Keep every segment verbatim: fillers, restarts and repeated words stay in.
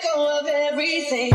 go of everything.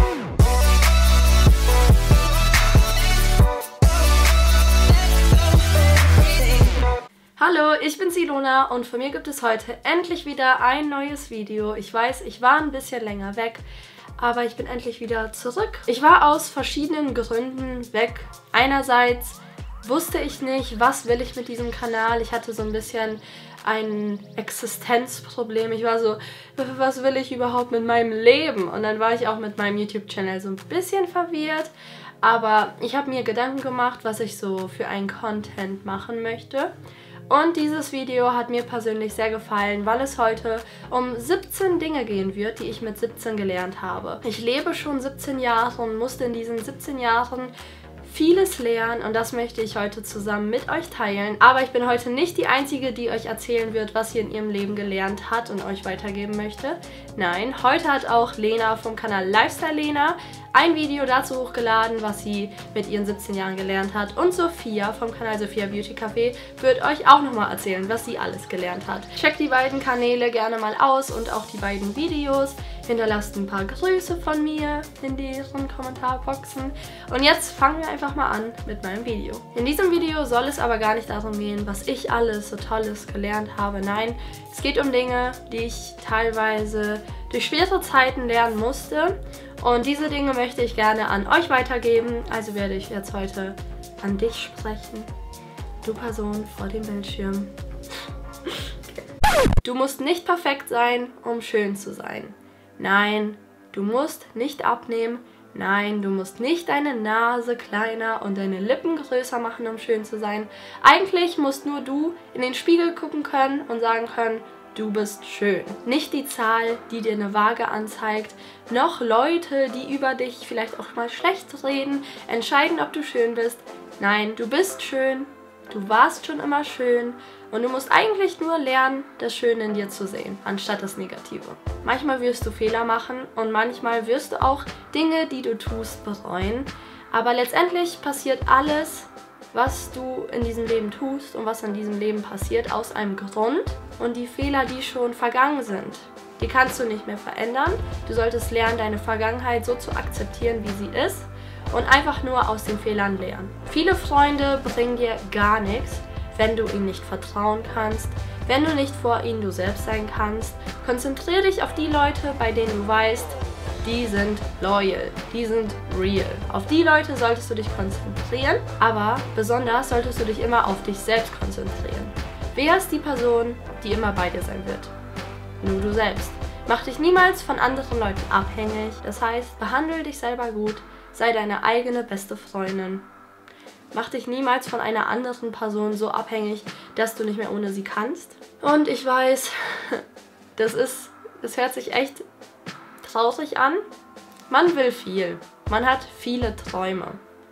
Hallo, ich bin Ilona und von mir gibt es heute endlich wieder ein neues Video. Ich weiß, ich war ein bisschen länger weg, aber ich bin endlich wieder zurück. Ich war aus verschiedenen Gründen weg. Einerseits wusste ich nicht, was will ich mit diesem Kanal. Ich hatte so ein bisschen ein Existenzproblem. Ich war so, was will ich überhaupt mit meinem Leben? Und dann war ich auch mit meinem YouTube-Channel so ein bisschen verwirrt. Aber ich habe mir Gedanken gemacht, was ich so für einen Content machen möchte. Und dieses Video hat mir persönlich sehr gefallen, weil es heute um siebzehn Dinge gehen wird, die ich mit siebzehn gelernt habe. Ich lebe schon siebzehn Jahre und musste in diesen siebzehn Jahren vieles lernen und das möchte ich heute zusammen mit euch teilen. Aber ich bin heute nicht die Einzige, die euch erzählen wird, was sie in ihrem Leben gelernt hat und euch weitergeben möchte. Nein, heute hat auch Lena vom Kanal Lifestyle Lena ein Video dazu hochgeladen, was sie mit ihren siebzehn Jahren gelernt hat. Und Sophia vom Kanal Sophia Beauty Café wird euch auch nochmal erzählen, was sie alles gelernt hat. Checkt die beiden Kanäle gerne mal aus und auch die beiden Videos. Hinterlasst ein paar Grüße von mir in deren Kommentarboxen. Und jetzt fangen wir einfach mal an mit meinem Video. In diesem Video soll es aber gar nicht darum gehen, was ich alles so Tolles gelernt habe. Nein, es geht um Dinge, die ich teilweise durch schwere Zeiten lernen musste. Und diese Dinge möchte ich gerne an euch weitergeben. Also werde ich jetzt heute an dich sprechen. Du Person vor dem Bildschirm. Du musst nicht perfekt sein, um schön zu sein. Nein, du musst nicht abnehmen. Nein, du musst nicht deine Nase kleiner und deine Lippen größer machen, um schön zu sein. Eigentlich musst nur du in den Spiegel gucken können und sagen können, du bist schön. Nicht die Zahl, die dir eine Waage anzeigt, noch Leute, die über dich vielleicht auch mal schlecht reden, entscheiden, ob du schön bist. Nein, du bist schön, du warst schon immer schön und du musst eigentlich nur lernen, das Schöne in dir zu sehen, anstatt das Negative. Manchmal wirst du Fehler machen und manchmal wirst du auch Dinge, die du tust, bereuen. Aber letztendlich passiert alles, was du in diesem Leben tust und was in diesem Leben passiert, aus einem Grund. Und die Fehler, die schon vergangen sind, die kannst du nicht mehr verändern. Du solltest lernen, deine Vergangenheit so zu akzeptieren, wie sie ist und einfach nur aus den Fehlern lernen. Viele Freunde bringen dir gar nichts, wenn du ihnen nicht vertrauen kannst, wenn du nicht vor ihnen du selbst sein kannst. Konzentriere dich auf die Leute, bei denen du weißt, die sind loyal, die sind real. Auf die Leute solltest du dich konzentrieren, aber besonders solltest du dich immer auf dich selbst konzentrieren. Wer ist die Person, die immer bei dir sein wird? Nur du selbst. Mach dich niemals von anderen Leuten abhängig. Das heißt, behandle dich selber gut, sei deine eigene beste Freundin. Mach dich niemals von einer anderen Person so abhängig, dass du nicht mehr ohne sie kannst. Und ich weiß, das ist, das hört sich echt traurig an. Man will viel. Man hat viele Träume.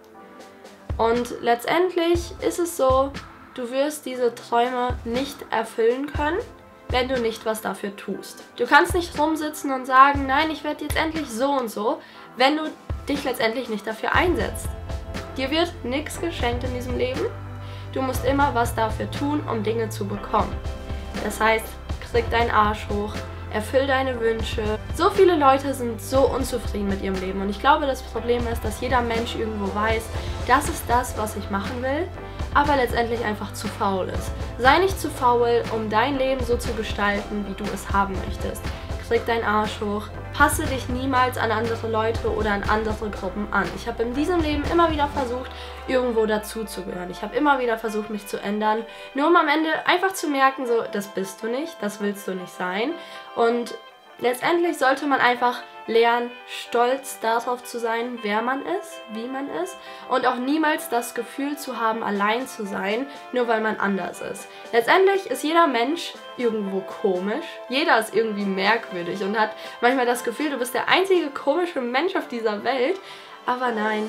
Und letztendlich ist es so, du wirst diese Träume nicht erfüllen können, wenn du nicht was dafür tust. Du kannst nicht rumsitzen und sagen, nein, ich werde jetzt endlich so und so, wenn du dich letztendlich nicht dafür einsetzt. Dir wird nichts geschenkt in diesem Leben. Du musst immer was dafür tun, um Dinge zu bekommen. Das heißt, krieg deinen Arsch hoch, erfüll deine Wünsche. So viele Leute sind so unzufrieden mit ihrem Leben und ich glaube, das Problem ist, dass jeder Mensch irgendwo weiß, das ist das, was ich machen will, aber letztendlich einfach zu faul ist. Sei nicht zu faul, um dein Leben so zu gestalten, wie du es haben möchtest. Krieg deinen Arsch hoch, passe dich niemals an andere Leute oder an andere Gruppen an. Ich habe in diesem Leben immer wieder versucht, irgendwo dazuzugehören. Ich habe immer wieder versucht, mich zu ändern, nur um am Ende einfach zu merken, so, das bist du nicht, das willst du nicht sein. Und letztendlich sollte man einfach lernen, stolz darauf zu sein, wer man ist, wie man ist und auch niemals das Gefühl zu haben, allein zu sein, nur weil man anders ist. Letztendlich ist jeder Mensch irgendwo komisch, jeder ist irgendwie merkwürdig und hat manchmal das Gefühl, du bist der einzige komische Mensch auf dieser Welt, aber nein,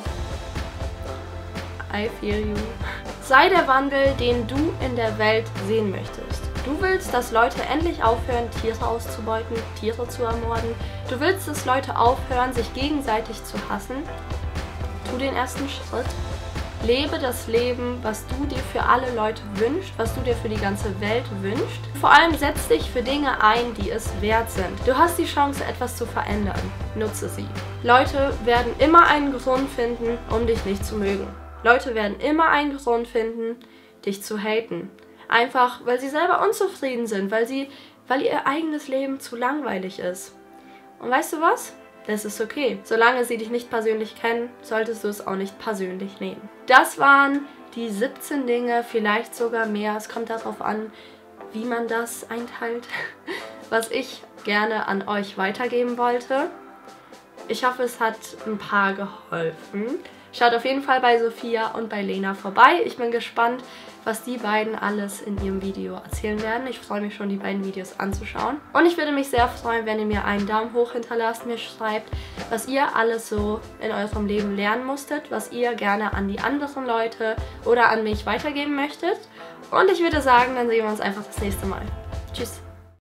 I feel you. Sei der Wandel, den du in der Welt sehen möchtest. Du willst, dass Leute endlich aufhören, Tiere auszubeuten, Tiere zu ermorden. Du willst, dass Leute aufhören, sich gegenseitig zu hassen. Tu den ersten Schritt Lebe das Leben, was du dir für alle Leute wünschst, was du dir für die ganze Welt wünschst. Vor allem setz dich für Dinge ein, die es wert sind. Du hast die Chance, etwas zu verändern. Nutze sie. Leute werden immer einen Grund finden, um dich nicht zu mögen. Leute werden immer einen Grund finden, dich zu haten. Einfach, weil sie selber unzufrieden sind, weil, sie, weil ihr eigenes Leben zu langweilig ist. Und weißt du was? Das ist okay. Solange sie dich nicht persönlich kennen, solltest du es auch nicht persönlich nehmen. Das waren die siebzehn Dinge, vielleicht sogar mehr. Es kommt darauf an, wie man das einteilt, was ich gerne an euch weitergeben wollte. Ich hoffe, es hat ein paar geholfen. Schaut auf jeden Fall bei Sophia und bei Lena vorbei. Ich bin gespannt, was die beiden alles in ihrem Video erzählen werden. Ich freue mich schon, die beiden Videos anzuschauen. Und ich würde mich sehr freuen, wenn ihr mir einen Daumen hoch hinterlasst, mir schreibt, was ihr alles so in eurem Leben lernen musstet, was ihr gerne an die anderen Leute oder an mich weitergeben möchtet. Und ich würde sagen, dann sehen wir uns einfach das nächste Mal. Tschüss!